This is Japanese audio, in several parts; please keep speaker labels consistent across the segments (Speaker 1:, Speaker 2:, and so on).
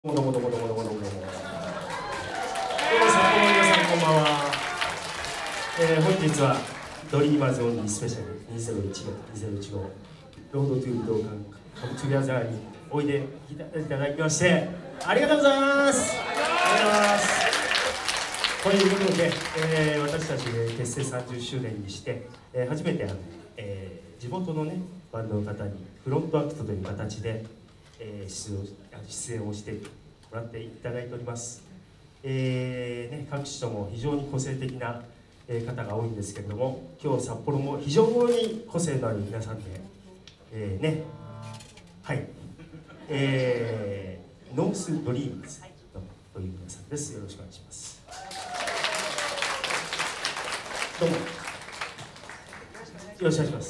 Speaker 1: どうもどうもどうもどうもどうもどうもどうも。札幌の皆さんこんばんは。本日はドリーマーズオンリースペシャル2015ロードトゥー武道館カムトゥギャザーにおいでいただきましてありがとうございます。ありがとうございます。ということで、私たち結成30周年にして、初めて地元のねバンドの方にフロントアクトという形で出演をしてもらっていただいております。各地とも非常に個性的な方が多いんですけれども、今日札幌も非常に個性のある皆さんで、ノースドリームズという皆さんです。よろしくお願いします。どうもよろしくお願いします。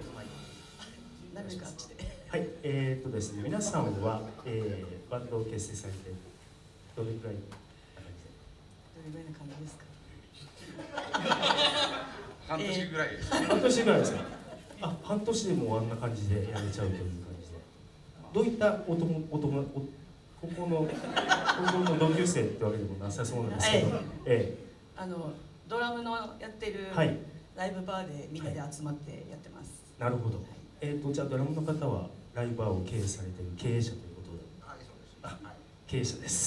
Speaker 1: はい、ですね、皆さんは、バンドを結成されてどれくらい
Speaker 2: な感じですか？
Speaker 3: 半年ぐらいです。
Speaker 1: 半年ぐらいですか？あ、半年でもうあんな感じでやれちゃうという感じで。どういった高校の同級生ってわけでもなさそうなんですけど、
Speaker 2: ドラムのやってるライブバーでみんなで集まってやってます。
Speaker 1: なるほど。じゃあドラムの方はライブバーを経営されている経営者ということで。経営者です。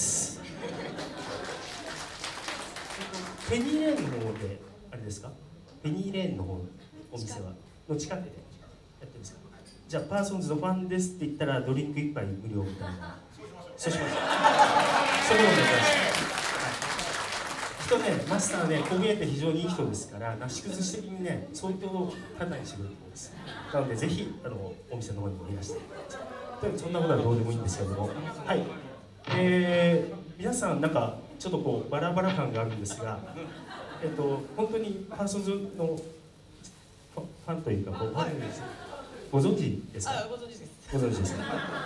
Speaker 1: ペニーレーンの方であれですか？ペニーレーンの方のお店はの近くでやってるんですか？じゃあパーソンズのファンですって言ったらドリンク一杯無料みたいな。そうします。そういうことになります。人ね、マスターね、こう見えて非常にいい人ですから、なし崩し的にね、相当簡単にしてくれるんです。なので、ぜひお店の方にもいらしてください。そんなことはどうでもいいんですけども、はい。皆さん、なんか、ちょっとこう、バラバラ感があるんですが、本当にパーソンズのファンというか、ご存知ですか？
Speaker 2: ご存知です。
Speaker 1: ご存知ですか？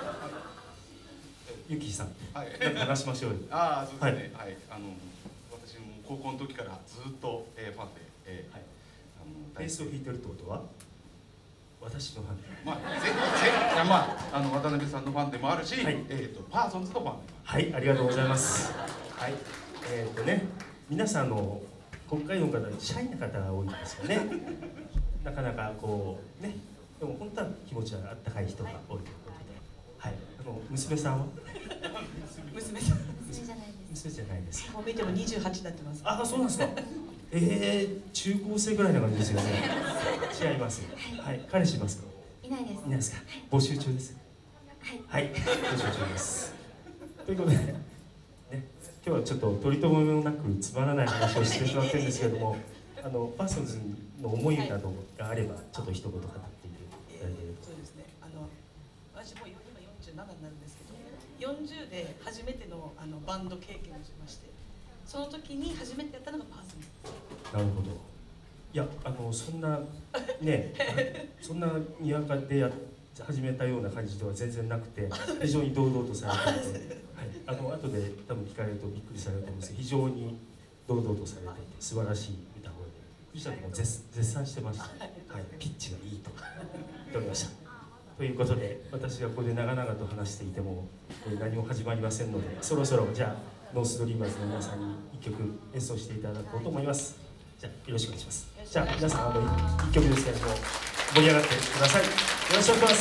Speaker 1: ゆきさん、話しましょうよ。
Speaker 3: そうですね。はい。私も高校の時からずっとファンで、
Speaker 1: ベースを弾いてるってことは私のファンで、
Speaker 3: 渡辺さんのファンでもあるし、パーソンズのファンでも
Speaker 1: ある。はい、ありがとうございます。はい、皆さん北海道の方シャイな方が多いんですよね。なかなかこうね、でも本当は気持ちはあったかい人が多いということで、はい、娘さんは？
Speaker 2: 娘さん。
Speaker 1: 娘じゃないです。
Speaker 2: もう見ても28になってます。
Speaker 1: あ、そうなんですか。中高生ぐらいな感じですよね。違います。はい、彼氏いますか？
Speaker 4: いないです。
Speaker 1: いないですか？募集中です。はい、募集中です。ということで、ね、今日はちょっと取り留めもなくつまらない話をしてしまってるんですけれども、パーソンズの思いなどがあれば、ちょっと一言語っていただければ。
Speaker 2: そうですね。私も今47になるんですけど、40で初めてのバンド経験をしまして、その時に初めてやったのがパーソンズ。
Speaker 1: なるほど。いや、そんなね、そんなにわかで始めたような感じでは全然なくて、非常に堂々とされていて、はい、後で多分聞かれるとびっくりされると思うんですけど、非常に堂々とされていて素晴らしい歌声で、藤田君も絶賛してました。はい、ピッチがいいと言っておりました。ということで、私がここで長々と話していても何も始まりませんので、そろそろじゃあノースドリーマーズの皆さんに1曲演奏していただこうと思います。じゃあよろしくお願いします。じゃあ皆さん1曲ですけれども盛り上がってください。よろしくお願いします。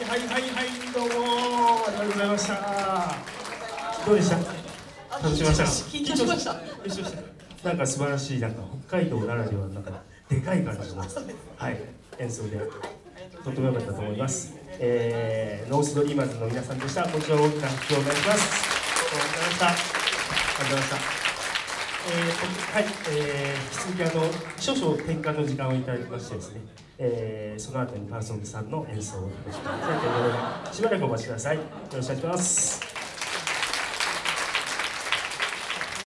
Speaker 1: どうもありがとうございました。どうでした？楽しみましたか？
Speaker 2: 緊張しました。
Speaker 1: なんか素晴らしい、なんか北海道ならではのなんかでかい感じの、はい、演奏でとても良かったと思います。ノースドリーマーズの皆さんでした。こちらを大きな拍手をお願いします。ありがとうございました。ありがとうございました。はい、引き続き少々転換の時間をいただきましてですね、その後にパーソンズさんの演奏をお楽しみいただきたいと思います。しばらくお待ちください。よろしくお願いします。